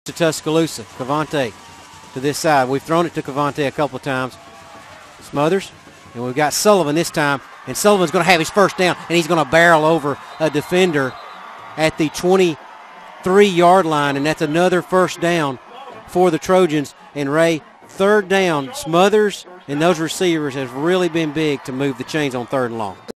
to Tuscaloosa. Cavante to this side. We've thrown it to Cavante a couple of times. Smothers, and we've got Sullivan this time, and Sullivan's going to have his first down, and he's going to barrel over a defender at the 23-yard line, and that's another first down for the Trojans. And Ray, third down, Smothers and those receivers have really been big to move the chains on 3rd and long.